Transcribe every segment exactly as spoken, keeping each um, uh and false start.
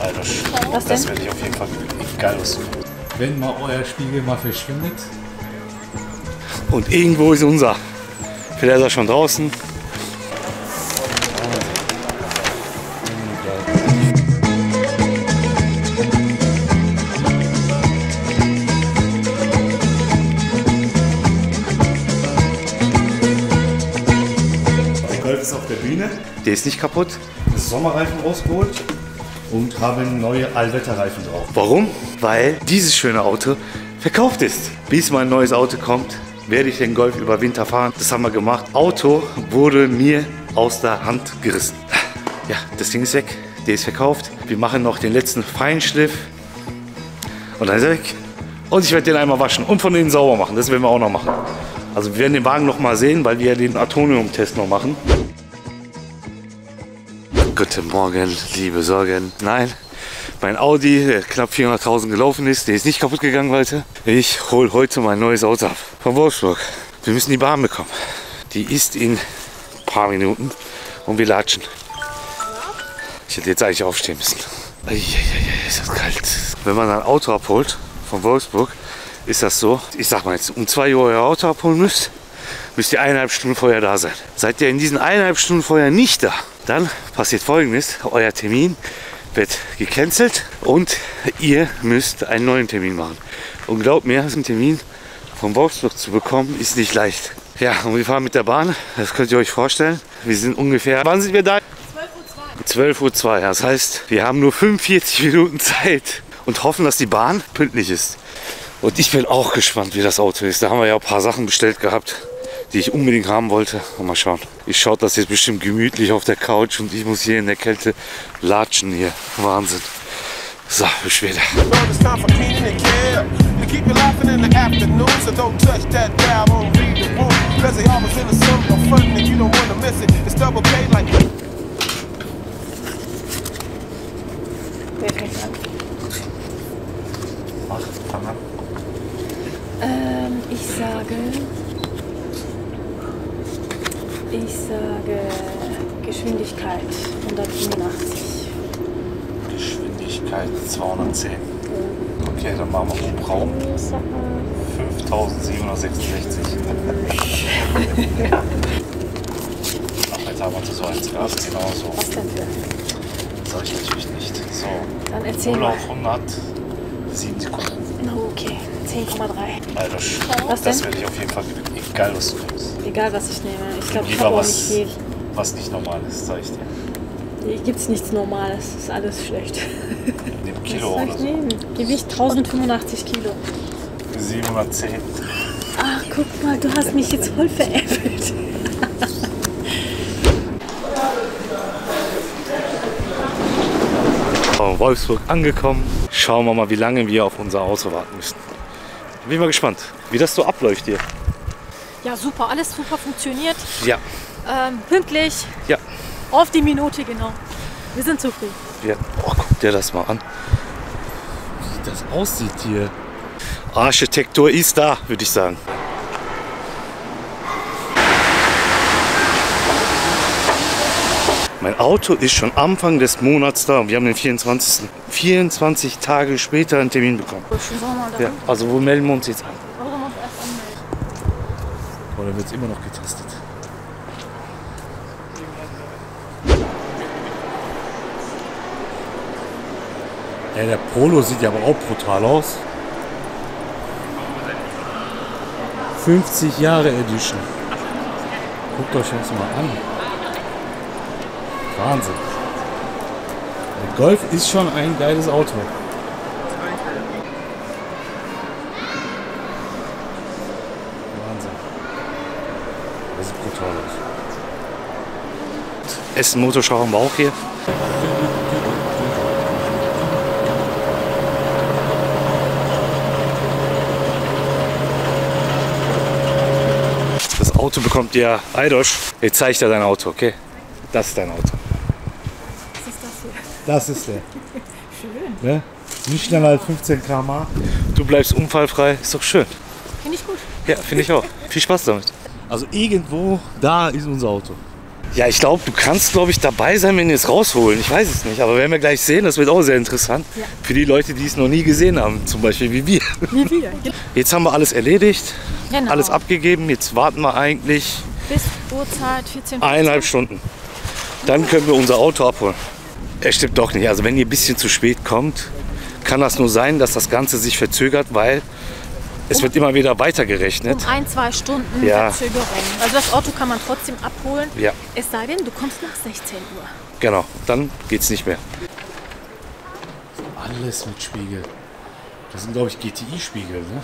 Alter, Was denn? das werde ich auf jeden Fall geil aus. Wenn mal euer Spiegel mal verschwindet. Und irgendwo ist unser. Vielleicht ist er schon draußen. Der Golf ist auf der Bühne. Der ist nicht kaputt. Das Sommerreifen rausgeholt und haben neue Allwetterreifen drauf. Warum? Weil dieses schöne Auto verkauft ist. Bis mein neues Auto kommt, werde ich den Golf über Winter fahren. Das haben wir gemacht. Auto wurde mir aus der Hand gerissen. Ja, das Ding ist weg. Der ist verkauft. Wir machen noch den letzten Feinschliff. Und dann ist er weg. Und ich werde den einmal waschen und von innen sauber machen. Das werden wir auch noch machen. Also wir werden den Wagen noch mal sehen, weil wir den Atomium-Test noch machen. Guten Morgen, liebe Sorgen. Nein, mein Audi, der knapp vierhunderttausend gelaufen ist, der ist nicht kaputt gegangen heute. Ich hole heute mein neues Auto ab von Wolfsburg. Wir müssen die Bahn bekommen. Die ist in ein paar Minuten und wir latschen. Ich hätte jetzt eigentlich aufstehen müssen. Eieiei, ist das kalt. Wenn man ein Auto abholt von Wolfsburg, ist das so, ich sag mal jetzt, um zwei Uhr euer Auto abholen müsst, müsst ihr eineinhalb Stunden vorher da sein. Seid ihr in diesen eineinhalb Stunden vorher nicht da, dann passiert Folgendes: Euer Termin wird gecancelt und ihr müsst einen neuen Termin machen. Und glaubt mir, einen Termin von Wolfsburg zu bekommen, ist nicht leicht. Ja, und wir fahren mit der Bahn, das könnt ihr euch vorstellen. Wir sind ungefähr, wann sind wir da? zwölf Uhr zwei. Das heißt, wir haben nur fünfundvierzig Minuten Zeit und hoffen, dass die Bahn pünktlich ist. Und ich bin auch gespannt, wie das Auto ist. Da haben wir ja ein paar Sachen bestellt gehabt, die ich unbedingt haben wollte. Und mal schauen. Ich schaue das jetzt bestimmt gemütlich auf der Couch und ich muss hier in der Kälte latschen hier. Wahnsinn. So, bis später. Wer fängt an? Mach, fang an. Ähm, ich sage... Ich sage... Geschwindigkeit hundertfünfundachtzig. Geschwindigkeit zweihundertzehn. Okay, dann machen wir Hubraum. fünftausendsiebenhundertsechsundsechzig. Ach, jetzt haben wir uns so eins Gas, genau so. Was denn für? Das sage ich natürlich nicht. So. Dann erzähl null mal. auf hundert, sieben Sekunden. Okay, zehn Komma drei. Alter, Was das denn? werde ich auf jeden Fall, egal was du nimmst. Egal was ich nehme. Ich glaube, ich Lieber habe auch was- nicht viel. Was nicht normal ist, sag ich dir. Hier gibt es nichts Normales. Das ist alles schlecht. Nimm Was Kilo soll oder ich so. nehmen? Gewicht tausendfünfundachtzig Kilo. siebenhundertzehn. Ach, guck mal, du hast mich jetzt voll veräppelt. In Wolfsburg angekommen. Schauen wir mal, wie lange wir auf unser Auto warten müssen. Bin mal gespannt, wie das so abläuft hier. Ja, super, alles super funktioniert. Ja, Ähm, pünktlich, ja, auf die Minute genau. Wir sind zufrieden. ja. Oh, guck dir das mal an. Wie das aussieht hier. Architektur ist da, würde ich sagen. Mein Auto ist schon Anfang des Monats da und wir haben den vierundzwanzigsten vierundzwanzig Tage später einen Termin bekommen. Ja, also wo melden wir uns jetzt an? Oder wird es immer noch getestet? Ja, der Polo sieht ja aber auch brutal aus. fünfzig Jahre Edition. Guckt euch das mal an. Wahnsinn. Der Golf ist schon ein geiles Auto. Wahnsinn. Das sieht brutal aus. Essen, Motorschau haben wir auch hier. Das Auto bekommt ihr, Eidosch. Jetzt zeige ich dir dein Auto, okay? Das ist dein Auto. Was ist das hier? Das ist der. Schön. Ne? Nicht schneller als fünfzehn Kilometer pro Stunde. Du bleibst unfallfrei, ist doch schön. Finde ich gut. Ja, finde ich auch. Viel Spaß damit. Also irgendwo da ist unser Auto. Ja, ich glaube, du kannst, glaube ich, dabei sein, wenn wir es rausholen. Ich weiß es nicht, aber werden wir gleich sehen. Das wird auch sehr interessant. Ja. Für die Leute, die es noch nie gesehen haben, zum Beispiel wie wir. Wie wir. Jetzt haben wir alles erledigt, Genau. alles abgegeben. Jetzt warten wir eigentlich Bis Uhrzeit vierzehn Uhr. eineinhalb Stunden. Dann können wir unser Auto abholen. Es stimmt doch nicht. Also wenn ihr ein bisschen zu spät kommt, kann das nur sein, dass das Ganze sich verzögert, weil es wird immer wieder weitergerechnet. Um ein, zwei Stunden Ja. Verzögerung. Also das Auto kann man trotzdem abholen. Ja, Es sei denn, du kommst nach sechzehn Uhr. genau. Dann geht's nicht mehr. Alles mit Spiegel. Das sind, glaube ich, G T I-Spiegel, ne?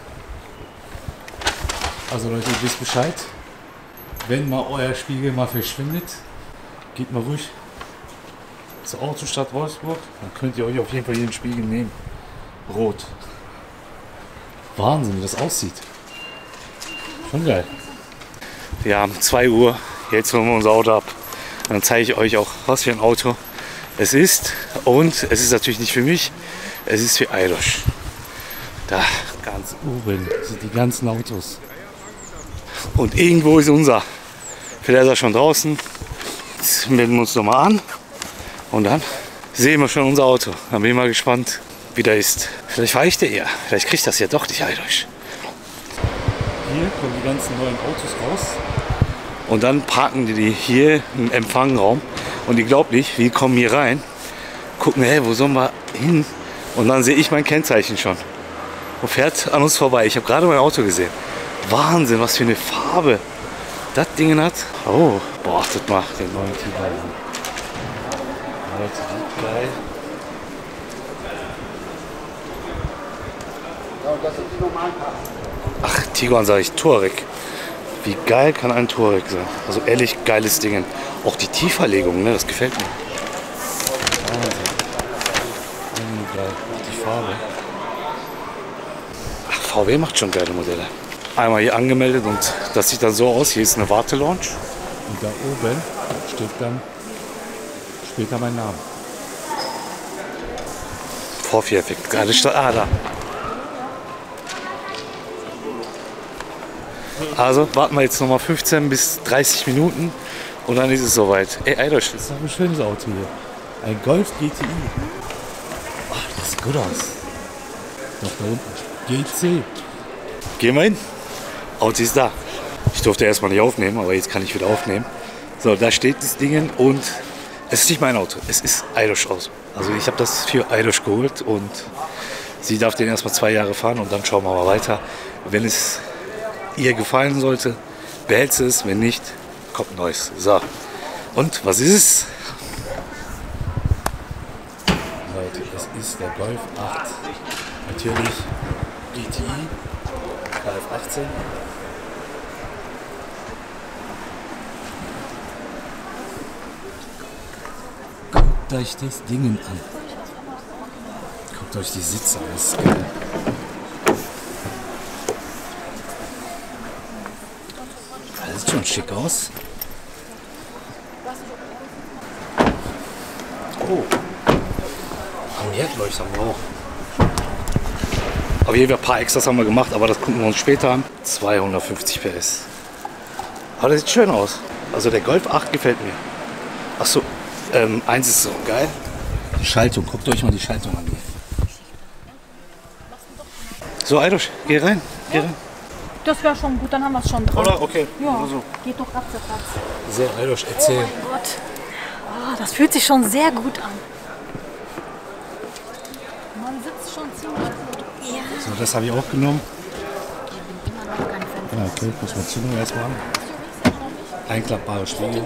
Also Leute, ihr wisst Bescheid. Wenn mal euer Spiegel mal verschwindet, geht mal ruhig zur Autostadt Wolfsburg. Dann könnt ihr euch auf jeden Fall jeden Spiegel nehmen. Rot. Wahnsinn, wie das aussieht. Schon geil. Wir haben zwei Uhr. Jetzt holen wir unser Auto ab. Und dann zeige ich euch auch, was für ein Auto es ist. Und es ist natürlich nicht für mich, es ist für Eidosch. Da. Ganz oben sind die ganzen Autos. Und irgendwo ist unser. Vielleicht ist er schon draußen. Jetzt melden wir uns nochmal an. Und dann sehen wir schon unser Auto. Dann bin ich mal gespannt, wie der ist. Vielleicht fahre ich der eher. Vielleicht kriegt das ja doch nicht Eidosch. Hier kommen die ganzen neuen Autos raus. Und dann parken die die hier im Empfangsraum. Und die glaubt nicht, wir kommen hier rein, gucken, hey, wo sollen wir hin? Und dann sehe ich mein Kennzeichen schon. Und fährt an uns vorbei. Ich habe gerade mein Auto gesehen. Wahnsinn, was für eine Farbe das Ding hat. Oh, boah, achtet mal den neuen Tiguan an. Leute, wie geil. Ach, Tiguan sage ich, Touareg. Wie geil kann ein Touareg sein? Also ehrlich, geiles Ding. Auch die Tieferlegung, ne, das gefällt mir. Wahnsinn. Geil. Auch die Farbe. Ach, V W macht schon geile Modelle. Einmal hier angemeldet und das sieht dann so aus. Hier ist eine Wartelounge. Und da oben steht dann später mein Name. Vorführeffekt. Geile Stadt. Ah, da. Also warten wir jetzt noch mal fünfzehn bis dreißig Minuten und dann ist es soweit. Ey, Eidosch. Das ist doch ein schönes Auto hier. Ein Golf G T I. Ach, das sieht gut aus. Doch da unten. G C. Gehen wir hin. Auto ist da. Ich durfte erstmal nicht aufnehmen, aber jetzt kann ich wieder aufnehmen. So, da steht das Ding und es ist nicht mein Auto. Es ist Eidosch Auto. Also ich habe das für Eidosch geholt und sie darf den erstmal zwei Jahre fahren und dann schauen wir mal weiter. Wenn es ihr gefallen sollte, behält sie es. Wenn nicht, kommt Neues. So. Und was ist es? Leute, es ist der Golf acht. Natürlich G T I. K F achtzehn. Guckt euch das Ding an. Guckt euch die Sitze an. Das ist geil. Das sieht schon schick aus. Oh. Ein Herdleuchter haben wir auch. Auf jeden Fall ein paar Extras haben wir gemacht, aber das gucken wir uns später an. zweihundertfünfzig P S. Aber das sieht schön aus. Also der Golf acht gefällt mir. Achso, ähm, eins ist so geil. Die Schaltung, guckt euch mal die Schaltung an. So, Eidosch, geh rein. Geh rein. Das wäre schon gut, dann haben wir es schon dran. Oder? Okay. Ja, So. geht doch ratze. So, Eidosch, erzähl. Oh Gott. Oh, das fühlt sich schon sehr gut an. Man sitzt schon ziemlich gut. Ja. So, das habe ich auch genommen. Ja, okay, muss man Zündung erstmal an. Einklappbare Spiegel.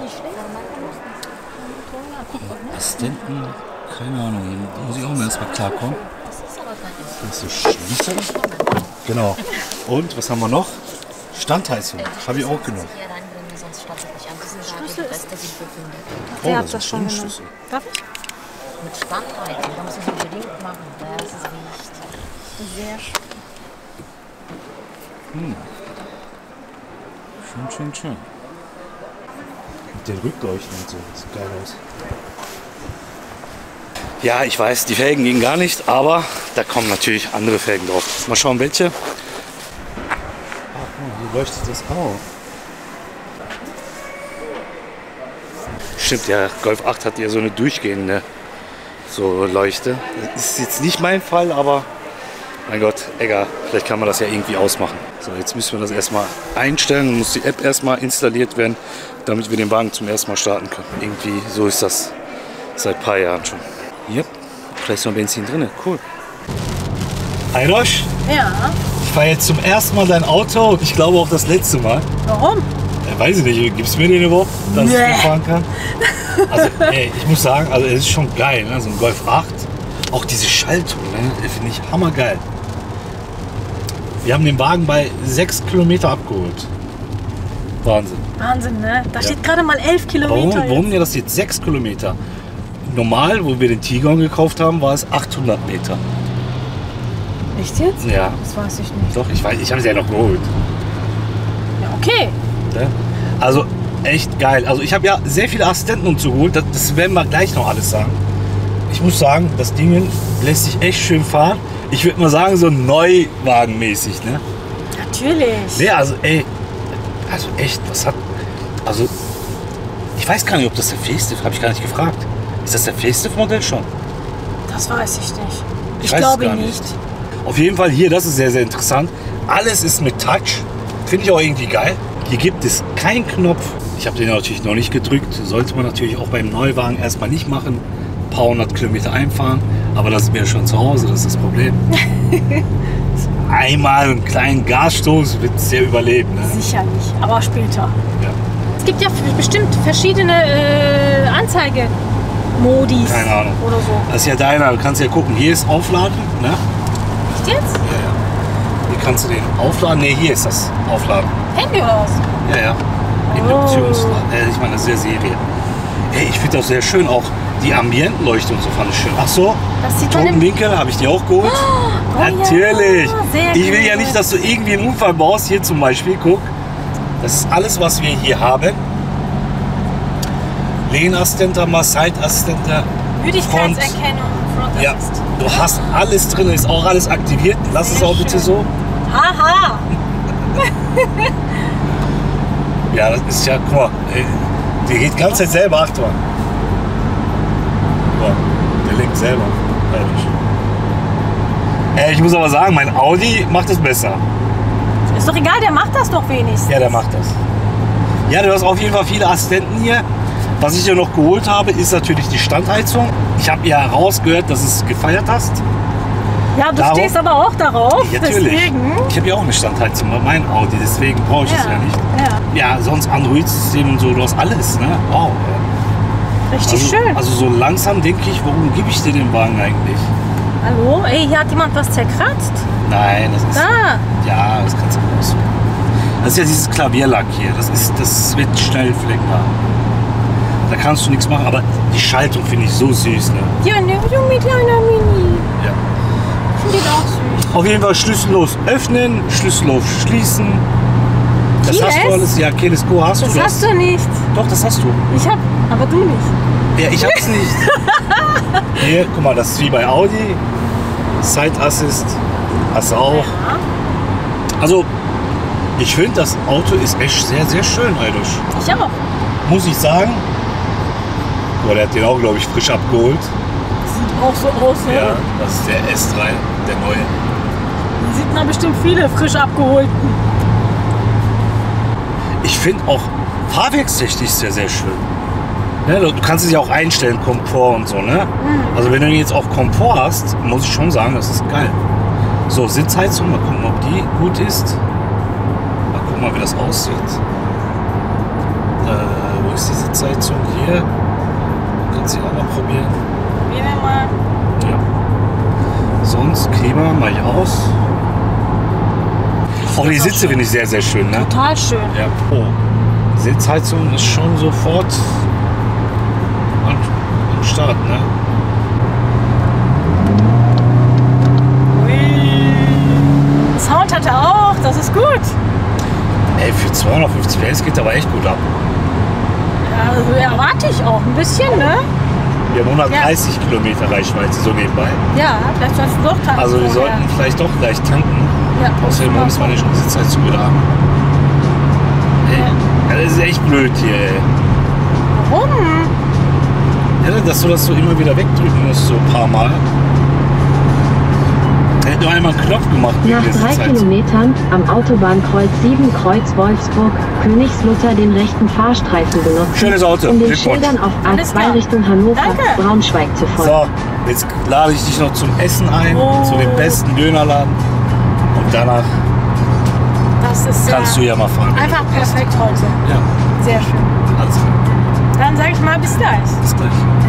Assistenten, keine Ahnung, da muss ich auch mal erstmal klarkommen. Das ist so Schließer. Genau. Und was haben wir noch? Standheizung, habe ich auch genommen. Schlüssel ist Oh, Der das hat ist das schon ein genommen. Schlüssel. Darf ich? Mit Standheizung, da musst du es unbedingt machen. Das ist wichtig. Sehr schön. Schön, schön, schön. Mit den Rückleuchten und so, das sieht geil aus. Ja, ich weiß, die Felgen gehen gar nicht, aber da kommen natürlich andere Felgen drauf. Mal schauen, welche. Ah, guck mal, hier leuchtet das auch. Stimmt, ja, Golf acht hat ja so eine durchgehende so Leuchte. Das ist jetzt nicht mein Fall, aber mein Gott, egal, vielleicht kann man das ja irgendwie ausmachen. So, jetzt müssen wir das erstmal einstellen, dann muss die App erstmal installiert werden, damit wir den Wagen zum ersten Mal starten können. Irgendwie, so ist das seit ein paar Jahren schon. Yep, vielleicht ist noch Benzin drin, cool. Hi Rosch, Ja. ich fahre jetzt zum ersten Mal dein Auto und ich glaube auch das letzte Mal. Warum? Äh, weiß ich nicht, gibst du mir den überhaupt, dass Nee. ich den fahren kann? Also, ey, ich muss sagen, also es ist schon geil, ne? So ein Golf acht. Auch diese Schaltung, ne? Finde ich hammergeil. Wir haben den Wagen bei sechs Kilometer abgeholt. Wahnsinn. Wahnsinn, ne? Da Ja. steht gerade mal elf Kilometer. Warum, warum ja das jetzt sechs Kilometer? Normal, wo wir den Tiguan gekauft haben, war es achthundert Meter. Echt jetzt? Ja, Das weiß ich nicht. doch, ich weiß, ich habe es ja noch geholt. Ja, okay. Ne? Also echt geil. Also ich habe ja sehr viele Assistenten uns geholt. Das, das werden wir gleich noch alles sagen. Ich muss sagen, das Ding lässt sich echt schön fahren. Ich würde mal sagen, so neuwagenmäßig. Ne? Natürlich. Ja, also ey, also echt, was hat, also ich weiß gar nicht, ob das der Facelift, habe ich gar nicht gefragt. Ist das der Facelift-Modell schon? Das weiß ich nicht. Ich, weiß es glaube gar nicht. Auf jeden Fall hier, das ist sehr, sehr interessant. Alles ist mit Touch. Finde ich auch irgendwie geil. Hier gibt es keinen Knopf. Ich habe den natürlich noch nicht gedrückt. Sollte man natürlich auch beim Neuwagen erstmal nicht machen. Ein paar hundert Kilometer einfahren. Aber das ist mir schon zu Hause, das ist das Problem. Einmal einen kleinen Gasstoß wird es ja überleben. Ne? Sicher nicht, aber später. Ja. Es gibt ja f- bestimmt verschiedene äh, Anzeigemodis Keine Ahnung. oder so. Das ist ja deiner, du kannst ja gucken. Hier ist Aufladen. Ne? Echt jetzt? Ja, ja. Hier kannst du den aufladen. Ne, hier ist das Aufladen. Handy oder was? Ja, ja. Induktionsladen. Äh, ich meine, das ist ja Serie. Hey, ich finde das sehr schön. Auch die Ambientenleuchte und so fand ich schön. Ach so, Das sieht man im... Totenwinkel habe ich dir auch geholt. Oh, Natürlich. Ja, sehr Ich will ja gut. nicht, dass du irgendwie einen Unfall baust. Hier zum Beispiel, guck. Das ist alles, was wir hier haben. Lehenassistent haben wir, Side-Assistent. Müdigkeitserkennung, Front Ja, Assist. du hast alles drin, ist auch alles aktiviert. Lass Sehr es auch bitte schön. so. Haha. Ja, das ist ja, guck mal, ey, der geht die ganze Zeit selber, Achtung. Guck mal, der lenkt selber. Ehrlich. Ey, ich muss aber sagen, mein Audi macht es besser. Ist doch egal, der macht das doch wenigstens. Ja, der macht das. Ja, du hast auf jeden Fall viele Assistenten hier. Was ich dir noch geholt habe, ist natürlich die Standheizung. Ich habe ja herausgehört, dass du es gefeiert hast. Ja, du Darum- stehst aber auch darauf, Ja, natürlich. deswegen. Ich habe ja auch eine Standheizung bei meinem Audi, deswegen brauche ich es ja nicht. ja, Ja, sonst Android-System und so, du hast alles, ne? Wow. richtig Also, schön. also so langsam denke ich, warum gebe ich dir den Wagen eigentlich? Hallo? Ey, hier hat jemand was zerkratzt. Nein, das ist... Da. Ja, das kannst du raus. Das ist ja dieses Klavierlack hier. Das, ist, das wird schnell Flecken haben. Da kannst du nichts machen, aber die Schaltung finde ich so süß. Ne? Ja, ne, so mit kleiner Mini. Ja. Finde ich auch süß. Auf jeden Fall schlüssellos öffnen, schlüssellos schließen. Das Keyless? hast du alles. Ja, Keyless Go hast Das du. hast du nicht. Doch, das hast du. Ich hab, aber du nicht. Ja, ich hab's nicht. Hier, guck mal, das ist wie bei Audi. Side Assist hast du auch. Ja. Also, ich finde, das Auto ist echt sehr, sehr schön, Alter. Ich auch. Muss ich sagen. Boah, der hat den auch, glaube ich, frisch abgeholt. Sieht auch so aus, ne? Ja, das ist der S drei, der neue. Da sieht man bestimmt viele frisch abgeholten. Ich finde auch fahrwerkstechnisch sehr, sehr schön. Ne, du kannst es ja auch einstellen, Komfort und so, ne? Also wenn du jetzt auch Komfort hast, muss ich schon sagen, das ist geil. So, Sitzheizung, mal gucken, ob die gut ist. Mal gucken mal, wie das aussieht. Äh, wo ist die Sitzheizung? Hier. Kannst du auch mal probieren. Probieren wir mal. Ja. Sonst Klima mache ich aus. Auch die Sitze finde ich sehr, sehr schön, ne? Total schön. Ja. Oh. Sitzheizung ist schon sofort am, am Start, ne? Ui. Sound hat er auch, das ist gut. Ey, für zweihundertfünfzig P S geht aber echt gut ab. Ja, also erwarte ich auch ein bisschen, ne? Wir haben hundertdreißig Kilometer Reichweite so nebenbei. Ja, vielleicht sollst du doch tanken. Also wir vorher. sollten vielleicht doch gleich tanken. Ja. Außerdem muss man nicht Sitzheizung wieder haben. Ey, ja, das ist echt blöd hier, ey. Warum? Ja, dass du das so immer wieder wegdrücken musst, so ein paar Mal. Er hätte nur einmal einen Knopf gemacht. Nach drei Kilometern am Autobahnkreuz sieben Kreuz Wolfsburg Königslutter den rechten Fahrstreifen benutzen, Schönes Auto. um den Glückwunsch. Schildern auf A Alles zwei klar. Richtung Hannover, Danke. Braunschweig zu folgen. So, jetzt lade ich dich noch zum Essen ein, Oh. zu dem besten Dönerladen. Und danach Das ist kannst ja du ja mal fahren. einfach perfekt heute. Ja, Sehr schön. alles klar. Dann sage ich mal bis gleich. Bis gleich.